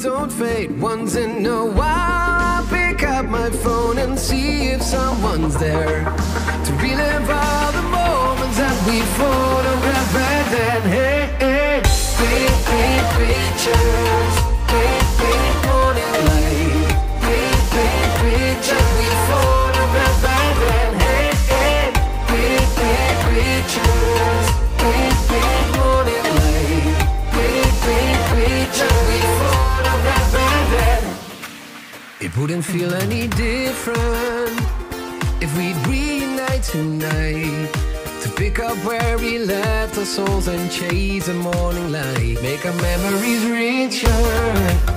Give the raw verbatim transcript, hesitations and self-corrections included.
don't fade. Once in a while, I pick up my phone and see if someone's there to relive all the moments that we photographed back then. Hey, hey, paint, paint pictures, paint, paint morning light, paint, paint pictures we photographed back then. Hey, hey, paint, paint pictures, paint, paint morning light, paint, paint pictures we photographed back then. It wouldn't feel any different if we'd reunite tonight, to pick up where we left our souls and chase the morning light, make our memories richer.